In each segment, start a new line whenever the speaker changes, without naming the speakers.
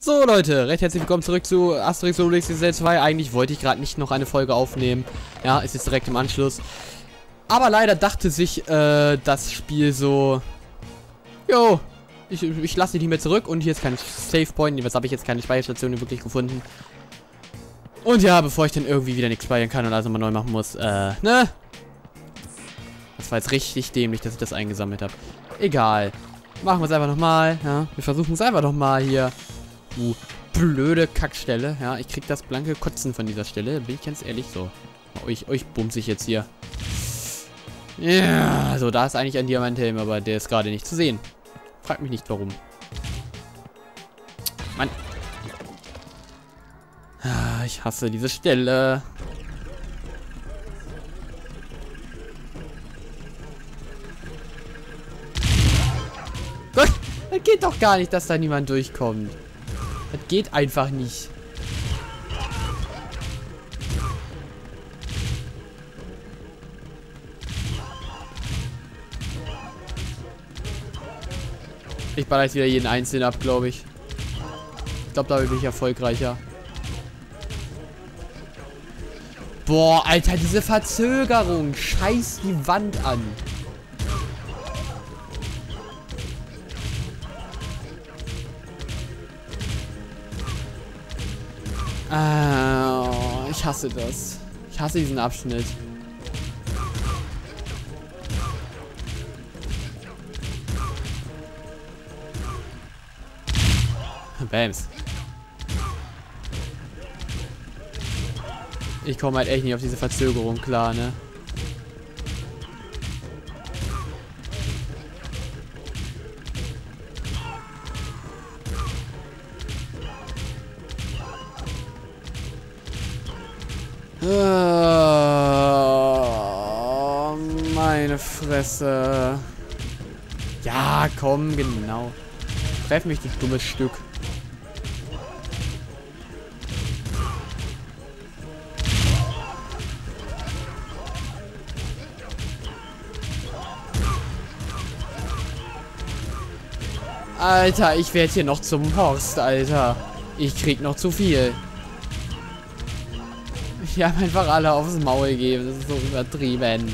So Leute, recht herzlich willkommen zurück zu Asterix und Obelix XXL 2. Eigentlich wollte ich gerade nicht noch eine Folge aufnehmen. Ja, ist jetzt direkt im Anschluss. Aber leider dachte sich das Spiel so... Jo, ich lasse dich nicht mehr zurück und hier ist kein Save Point. Was habe ich jetzt keine Speicherstation wirklich gefunden. Und ja, bevor ich dann irgendwie wieder nichts speichern kann und alles nochmal neu machen muss, ne? Das war jetzt richtig dämlich, dass ich das eingesammelt habe. Egal. Machen wir es einfach nochmal, ja. Wir versuchen es einfach nochmal hier. Blöde Kackstelle. Ja, ich krieg das blanke Kotzen von dieser Stelle. Bin ich ganz ehrlich so. Euch bumse ich jetzt hier. Ja, so, da ist eigentlich ein Diamanthelm, aber der ist gerade nicht zu sehen. Frag mich nicht, warum. Mann. Ah, ich hasse diese Stelle. Gott, das geht doch gar nicht, dass da niemand durchkommt. Das geht einfach nicht. Ich baller jetzt wieder jeden Einzelnen ab, glaube ich. Ich glaube, damit bin ich erfolgreicher. Boah, Alter, diese Verzögerung. Scheiß die Wand an. Ich hasse das. Ich hasse diesen Abschnitt. Bams. Ich komme halt echt nicht auf diese Verzögerung klar, ne? Oh, meine Fresse. Ja, komm, genau. Treff mich, du dummes Stück. Alter, ich werde hier noch zum Horst, Alter. Ich krieg noch zu viel. Ich habe einfach alle aufs Maul gegeben. Das ist so übertrieben.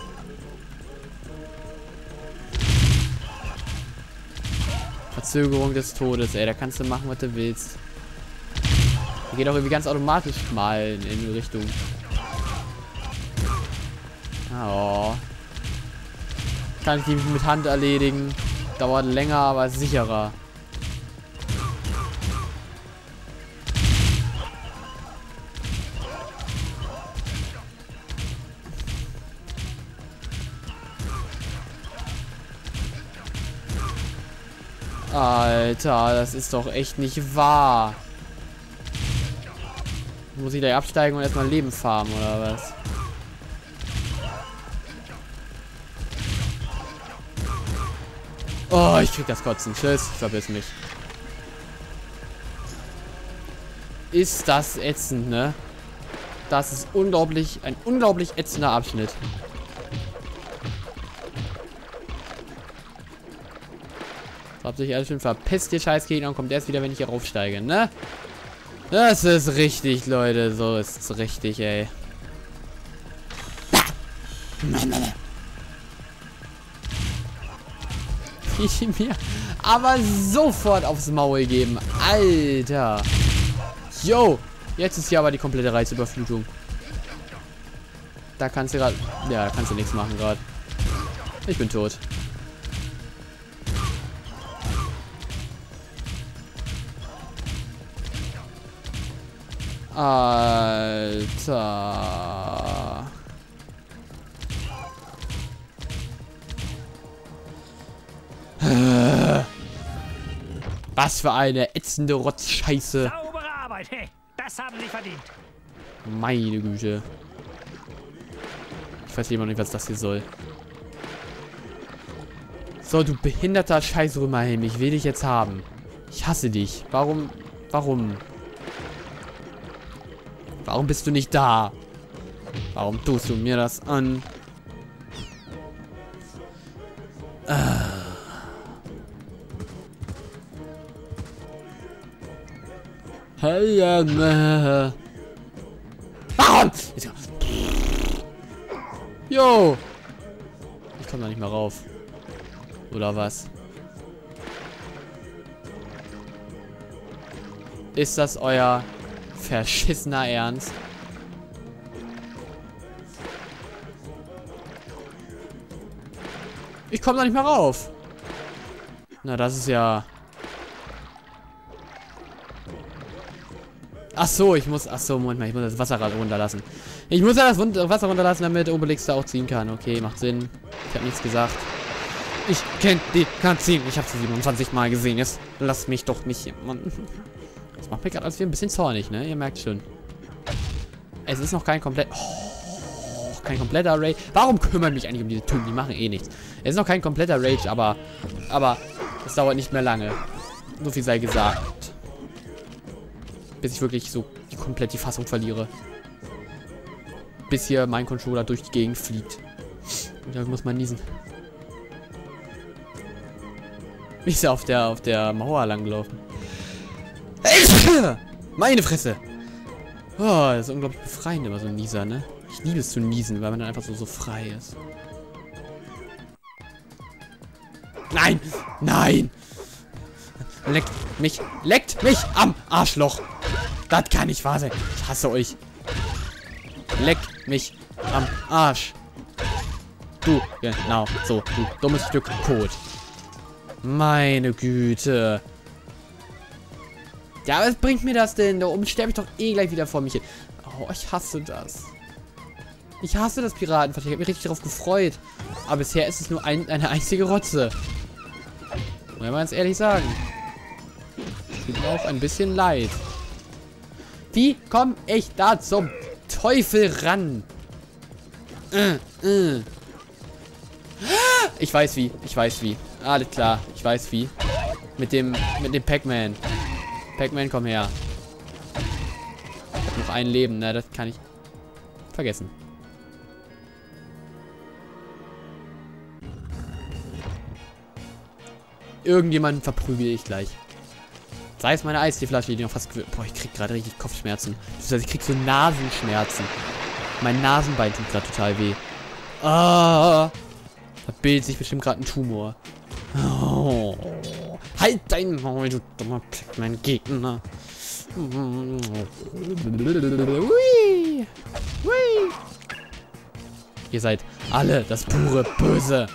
Verzögerung des Todes, ey. Da kannst du machen, was du willst. Der geht auch irgendwie ganz automatisch mal in die Richtung. Oh. Kann ich die mit Hand erledigen. Dauert länger, aber sicherer. Alter, das ist doch echt nicht wahr. Muss ich gleich absteigen und erstmal Leben farmen, oder was? Oh, ich krieg das Kotzen. Tschüss, ich verbiss mich. Ist das ätzend, ne? Das ist unglaublich, ein unglaublich ätzender Abschnitt. Habt sich alles schön verpisst, ihr Scheißgegner, und kommt erst wieder, wenn ich hier raufsteige, ne? Das ist richtig, Leute. So ist es richtig, ey. Ich mir aber sofort aufs Maul geben. Alter. Yo. Jetzt ist hier aber die komplette Reizüberflutung. Da kannst du gerade... Ja, da kannst du nichts machen gerade. Ich bin tot. Alter. Was für eine ätzende Rotzscheiße.
Saubere Arbeit, hey, das haben Sie verdient.
Meine Güte. Ich weiß immer noch nicht, was das hier soll. So, du behinderter Scheiß-Römerhelm, ich will dich jetzt haben. Ich hasse dich. Warum? Warum bist du nicht da? Warum tust du mir das an? Warum? Jo. Ich komme da nicht mehr rauf. Oder was? Ist das euer verschissener Ernst? Ich komme da nicht mehr rauf. Na, das ist ja... Ach so, ich muss... Ach so, Moment mal, ich muss das Wasser runterlassen. Ich muss ja das Wasser runterlassen, damit Obelix da auch ziehen kann. Okay, macht Sinn. Ich habe nichts gesagt. Ich kenne die Cutscene. Ich habe sie 27 Mal gesehen. Jetzt lasst mich doch nicht... Mann. Das macht mich gerade als wir ein bisschen zornig, ne? Ihr merkt schon. Es ist noch kein komplett... Oh, kein kompletter Rage. Warum kümmern mich eigentlich um diese Typen? Die machen eh nichts. Es ist noch kein kompletter Rage, aber es dauert nicht mehr lange. So viel sei gesagt. Bis ich wirklich so komplett die Fassung verliere. Bis hier mein Controller durch die Gegend fliegt. Und da muss man niesen. Ich ist auf der Mauer langgelaufen. Meine Fresse! Oh, das ist unglaublich befreiend, immer so ein Nieser, ne? Ich liebe es zu niesen, weil man dann einfach so frei ist. Nein! Nein! Leckt mich am Arschloch! Das kann nicht wahr sein. Ich hasse euch. Leckt mich am Arsch. Du, genau, so, du dummes Stück Kot. Meine Güte. Ja, was bringt mir das denn? Da oben sterbe ich doch eh gleich wieder vor mich hin. Oh, ich hasse das. Ich hasse das Piratenversteck. Ich habe mich richtig darauf gefreut. Aber bisher ist es nur eine einzige Rotze. Muss man ganz ehrlich sagen. Tut mir auch ein bisschen leid. Wie komme ich da zum Teufel ran? Ich weiß wie. Ich weiß wie. Alles klar. Ich weiß wie. Mit dem Pac-Man. Pac-Man, komm her. Ich hab noch ein Leben, ne? Das kann ich vergessen. Irgendjemanden verprügel ich gleich. Sei es meine Eistee-Flasche, die noch fast... Boah, ich krieg gerade richtig Kopfschmerzen. Das heißt, ich krieg so Nasenschmerzen. Mein Nasenbein tut gerade total weh. Ah! Da bildet sich bestimmt gerade ein Tumor. Oh. Halt dein Maul, du dummer Pac-Man Gegner. Hui. Hui. Ihr seid alle das pure Böse.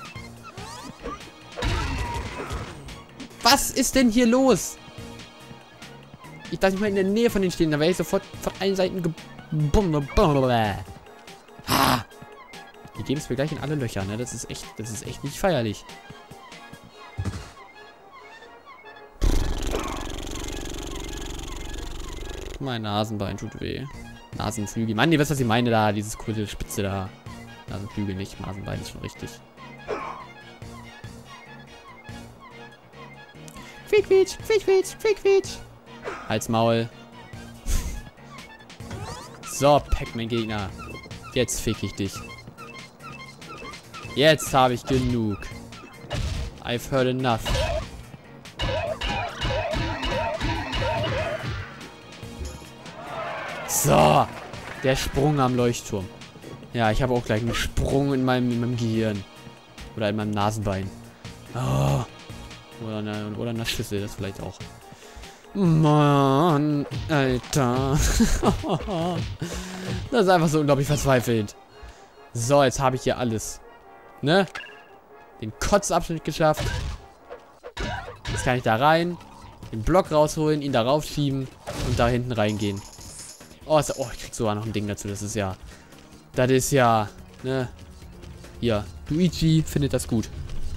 Was ist denn hier los? Ich dachte, ich mal in der Nähe von denen stehen, da wäre ich sofort von allen Seiten ha! Die geben es mir gleich in alle Löcher, ne? Das ist echt nicht feierlich. Mein Nasenbein tut weh. Nasenflügel. Mann, ihr wisst, was ich meine da. Dieses coole Spitze da. Nasenflügel nicht. Nasenbein ist schon richtig. Quietsch, quietsch, quietsch, quietsch, quietsch. Halt's Maul. So, Pac-Man-Gegner. Jetzt fick ich dich. Jetzt habe ich genug. I've heard enough. So. Der Sprung am Leuchtturm. Ja, ich habe auch gleich einen Sprung in meinem Gehirn. Oder in meinem Nasenbein. Oh. Oder eine Schüssel, das vielleicht auch. Mann, Alter. Das ist einfach so unglaublich verzweifelt. So, jetzt habe ich hier alles. Ne? Den Kotzabschnitt geschafft. Jetzt kann ich da rein. Den Block rausholen, ihn darauf schieben und da hinten reingehen. Oh, ich krieg sogar noch ein Ding dazu. Das ist ja... Das ist ja... Ne? Hier. Luigi findet das gut.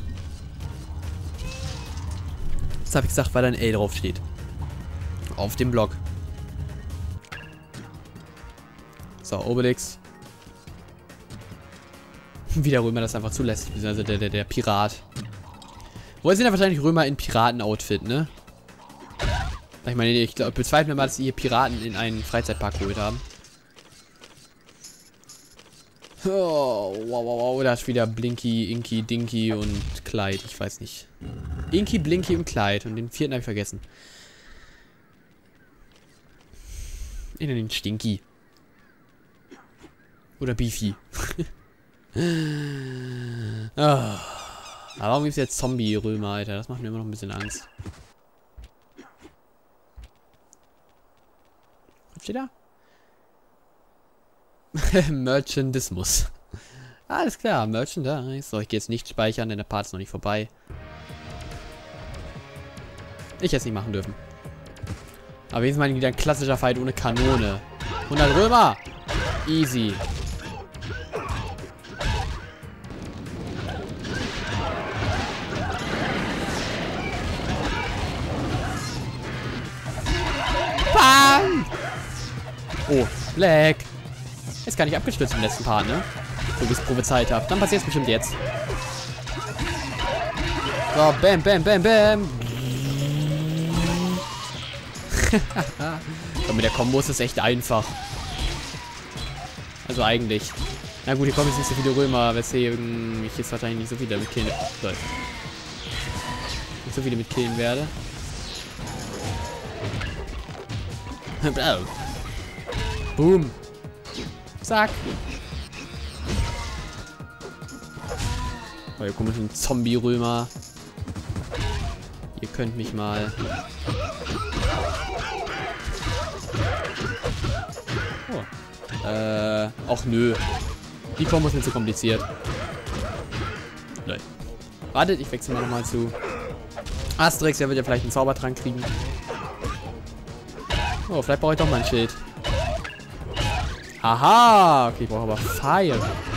Das habe ich gesagt, weil da ein L drauf steht. Auf dem Block. So, Obelix. Wie der Römer das einfach zulässt. Also der Pirat. Wohl sind ja wahrscheinlich Römer in Piraten-Outfit, ne? Ich meine, ich glaube, bezweifle mal, dass sie hier Piraten in einen Freizeitpark geholt haben. Oh, wow, wow, wow. Da ist wieder Blinky, Inky, Dinky und Clyde. Ich weiß nicht. Inky, Blinky und Clyde. Und den vierten habe ich vergessen. Ich nenne ihn Stinky. Oder Beefy. Ah. Aber warum gibt es jetzt Zombie-Römer, Alter? Das macht mir immer noch ein bisschen Angst. Was steht da? Merchandismus. Alles klar, Merchandise. So, ich gehe jetzt nicht speichern, denn der Part ist noch nicht vorbei. Ich hätte es nicht machen dürfen. Aber jetzt mal wieder ein klassischer Fight ohne Kanone. 100 Römer! Easy. Bam! Oh, Lag. Ist gar nicht abgestürzt im letzten Part, ne? So wie ich es prophezeit habe. Dann passiert es bestimmt jetzt. So, bam, bam, bam, bam. Und mit der Kombo ist es echt einfach. Also eigentlich. Na gut, hier kommen jetzt nicht so viele Römer, weswegen ich jetzt wahrscheinlich nicht so viele mit killen. Nicht so viele mit killen werde. Boom. Zack. Oh, ihr komischen Zombie-Römer. Ihr könnt mich mal. Oh. Auch nö. Die Kombo ist mir zu kompliziert. Nein. Wartet, ich wechsle mal nochmal zu Asterix. Der wird ja vielleicht einen Zaubertrank kriegen. Oh, vielleicht brauche ich doch mal ein Schild. Haha! Okay, ich brauche aber Fire.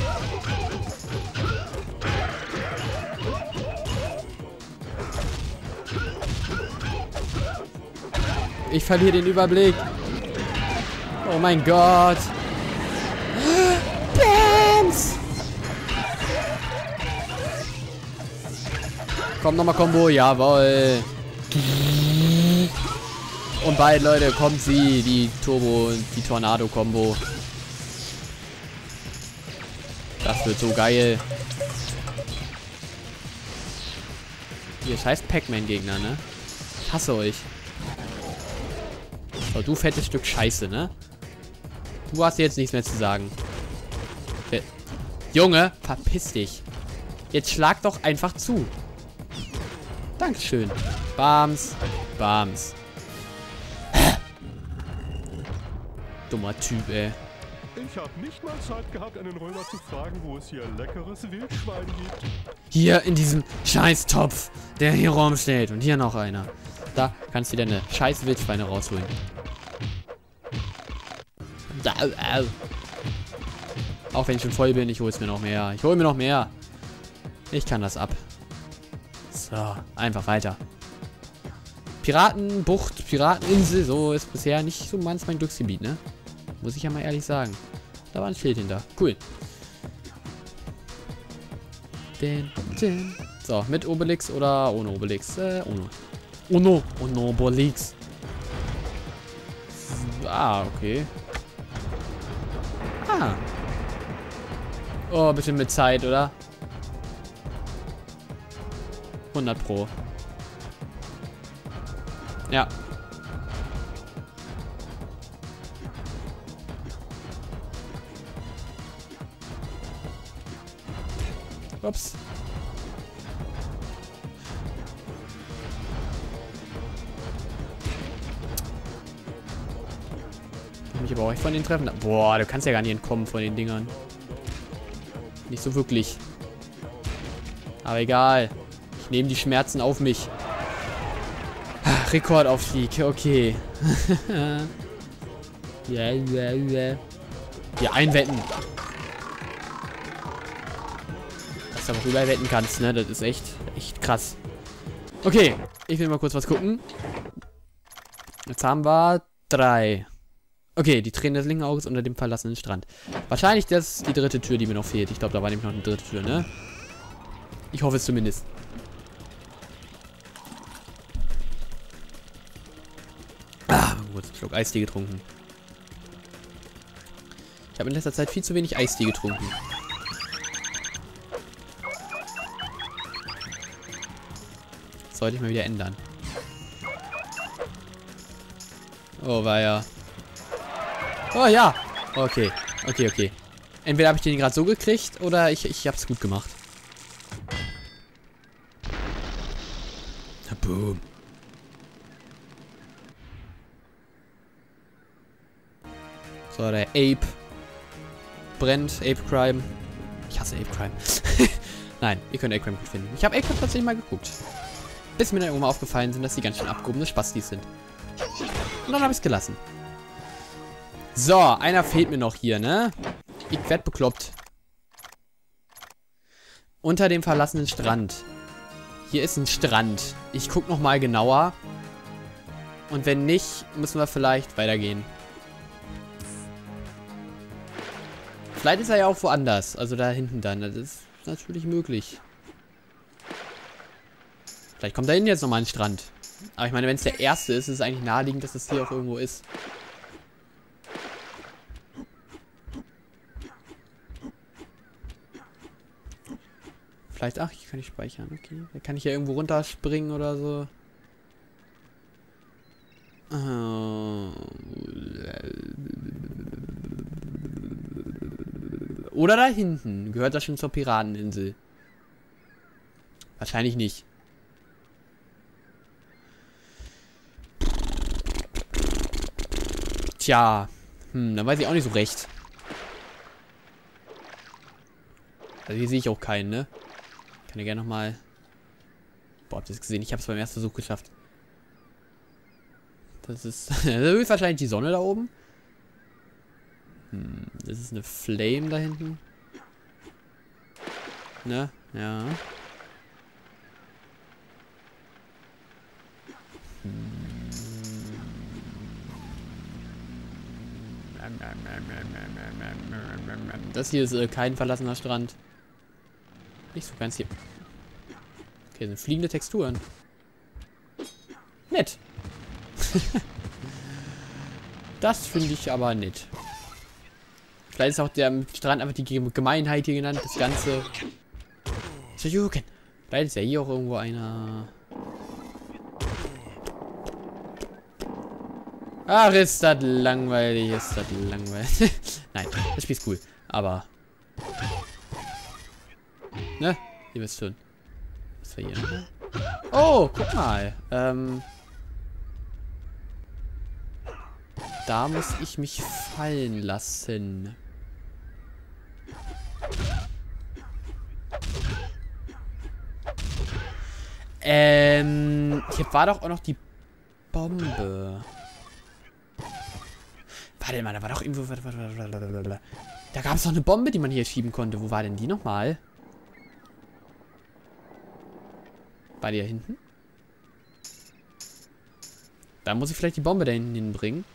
Ich verliere den Überblick. Oh mein Gott. Bams! Komm, nochmal Combo. Jawohl. Und beide Leute, kommt sie. Die Turbo und die Tornado-Kombo. Das wird so geil. Ihr scheiß Pac-Man-Gegner, ne? Ich hasse euch. So, du fettes Stück Scheiße, ne? Du hast jetzt nichts mehr zu sagen. Junge, verpiss dich. Jetzt schlag doch einfach zu. Dankeschön. Bams. Bams. Dummer Typ, ey.
Ich habe nicht mal Zeit gehabt, einen Römer zu fragen, wo es hier leckeres Wildschwein gibt.
Hier in diesem Scheißtopf, der hier rumsteht. Und hier noch einer. Da kannst du dir eine scheiß Wildschweine rausholen. Auch wenn ich schon voll bin, ich hole es mir noch mehr. Ich hole mir noch mehr. Ich kann das ab. So, einfach weiter. Piratenbucht, Pirateninsel, so ist bisher nicht so mein Glücksgebiet, ne? Muss ich ja mal ehrlich sagen. Da war ein Schild hinter. Cool. So, mit Obelix oder ohne Obelix? Ohne Obelix. Ah, okay. Ah. Oh, bisschen mit Zeit, oder? 100 Pro. Ja. Ups. Ich mich aber auch echt von den treffen. Boah, du kannst ja gar nicht entkommen von den Dingern. Nicht so wirklich. Aber egal. Ich nehme die Schmerzen auf mich. Rekordaufstieg, okay. Ja, einwetten. Dass du aber rüber wetten kannst, ne? Das ist echt krass. Okay, ich will mal kurz was gucken. Jetzt haben wir 3. Okay, die Tränen des linken Auges unter dem verlassenen Strand. Wahrscheinlich das ist die dritte Tür, die mir noch fehlt. Ich glaube, da war nämlich noch eine dritte Tür, ne? Ich hoffe es zumindest. Ah, kurz einen Schluck Eistee getrunken. Ich habe in letzter Zeit viel zu wenig Eistee getrunken. Das sollte ich mal wieder ändern. Oh, weia. Oh ja. Okay. Okay, okay. Entweder habe ich den gerade so gekriegt oder ich habe es gut gemacht. Boom. So, der Ape brennt. Ape Crime. Ich hasse Ape Crime. Nein, ihr könnt Ape Crime gut finden. Ich habe Ape Crime tatsächlich mal geguckt. Bis mir dann irgendwann aufgefallen sind, dass die ganz schön abgehobene Spastis sind. Und dann habe ich es gelassen. So, einer fehlt mir noch hier, ne? Ich werd bekloppt. Unter dem verlassenen Strand. Hier ist ein Strand. Ich guck noch mal genauer. Und wenn nicht, müssen wir vielleicht weitergehen. Vielleicht ist er ja auch woanders. Also da hinten dann. Das ist natürlich möglich. Vielleicht kommt da hinten jetzt nochmal ein Strand. Aber ich meine, wenn es der erste ist, ist es eigentlich naheliegend, dass es hier auch irgendwo ist. Vielleicht, ach, hier kann ich speichern, okay. Da kann ich ja irgendwo runterspringen oder so. Oder da hinten. Gehört das schon zur Pirateninsel? Wahrscheinlich nicht. Tja. Dann weiß ich auch nicht so recht. Also hier sehe ich auch keinen, ne? Ich kann ja gerne nochmal... Boah, habt ihr das gesehen? Ich habe es beim ersten Versuch geschafft. Das ist... das ist wahrscheinlich die Sonne da oben. Das ist eine Flame da hinten. Ne? Ja. Das hier ist kein verlassener Strand. Nicht so ganz hier. Okay, sind fliegende Texturen. Nett. Das finde ich aber nett. Vielleicht ist auch der Strand einfach die Gemeinheit hier genannt. Das Ganze. Vielleicht ist ja hier auch irgendwo einer. Ach, ist das langweilig. Ist das langweilig. Nein, das Spiel ist cool. Aber. Ne? Ihr wisst schon. Was war hier? Oh, guck mal. Da muss ich mich fallen lassen. Hier war doch auch noch die Bombe. Warte mal, da war doch irgendwo... Da gab es noch eine Bombe, die man hier schieben konnte. Wo war denn die nochmal? War die da hinten? Da muss ich vielleicht die Bombe da hinten hinbringen.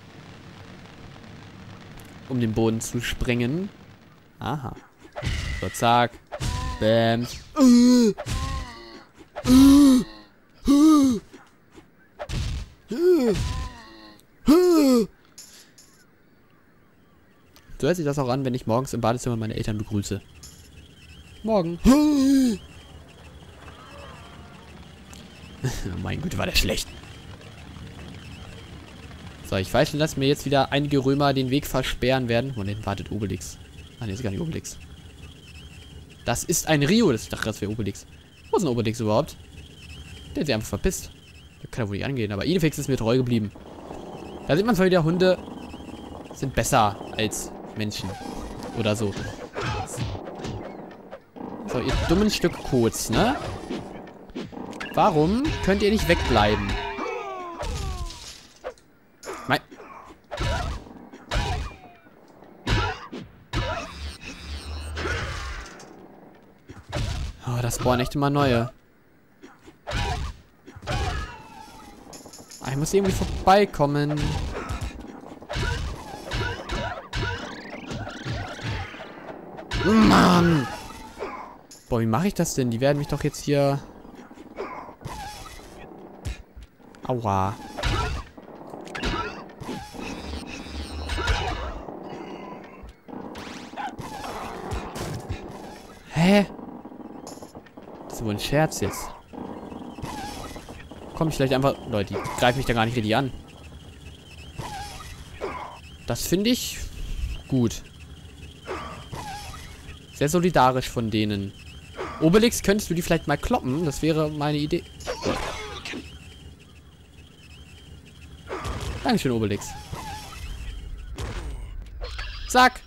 Um den Boden zu sprengen. Aha. So, zack. Bam. So hört sich das auch an, wenn ich morgens im Badezimmer meine Eltern begrüße. Morgen. Mein Gott, war der schlecht. So, ich weiß schon, dass mir jetzt wieder einige Römer den Weg versperren werden. Und hinten wartet Obelix. Ah, ne, ist gar nicht Obelix. Das ist ein Rio. Ich dachte, das wäre Obelix. Wo ist ein Obelix überhaupt? Der hat sich einfach verpisst. Der kann ja wohl nicht angehen. Aber Idefix ist mir treu geblieben. Da sieht man zwar wieder, Hunde sind besser als Menschen. Oder so. So, ihr dummen Stück Kots, ne? Warum könnt ihr nicht wegbleiben? Oh, das spawnen echt immer neue. Ich muss irgendwie vorbeikommen. Mann! Boah, wie mache ich das denn? Die werden mich doch jetzt hier... Aua. Hä? Das ist wohl ein Scherz jetzt. Komm ich vielleicht einfach... Leute, die greifen mich da gar nicht richtig an. Das finde ich gut. Sehr solidarisch von denen. Obelix, könntest du die vielleicht mal kloppen? Das wäre meine Idee. Dankeschön, Obelix. Zack.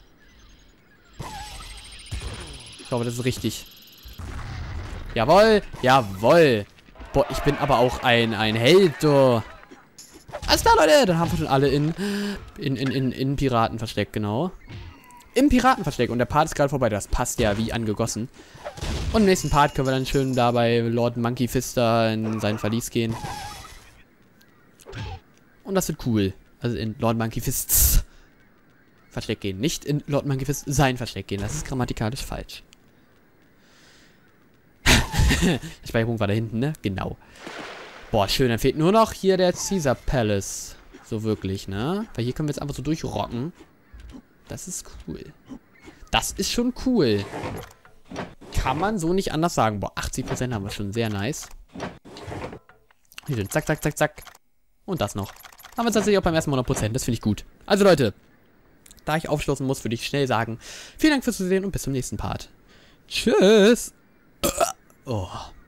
Ich hoffe, das ist richtig. Jawohl. Jawohl. Boah, ich bin aber auch ein Held, du. Alles klar, Leute. Dann haben wir schon alle in Piratenversteck, genau. Im Piratenversteck. Und der Part ist gerade vorbei. Das passt ja wie angegossen. Und im nächsten Part können wir dann schön da bei Lord Monkey Fister in sein Verlies gehen. Und das wird cool. Also in Lord Monkey Fists Versteck gehen. Nicht in Lord Monkey Fist sein Versteck gehen. Das ist grammatikalisch falsch. Der Speicherpunkt war da hinten, ne? Genau. Boah, schön. Dann fehlt nur noch hier der Caesar Palace. So wirklich, ne? Weil hier können wir jetzt einfach so durchrocken. Das ist cool. Das ist schon cool. Kann man so nicht anders sagen. Boah, 80% haben wir schon. Sehr nice. Hier sind zack, zack, zack, zack. Und das noch. Haben wir tatsächlich auch beim ersten Mal 100%. Das finde ich gut. Also Leute, da ich aufschlossen muss, würde ich schnell sagen, vielen Dank fürs Zusehen und bis zum nächsten Part. Tschüss. Oh.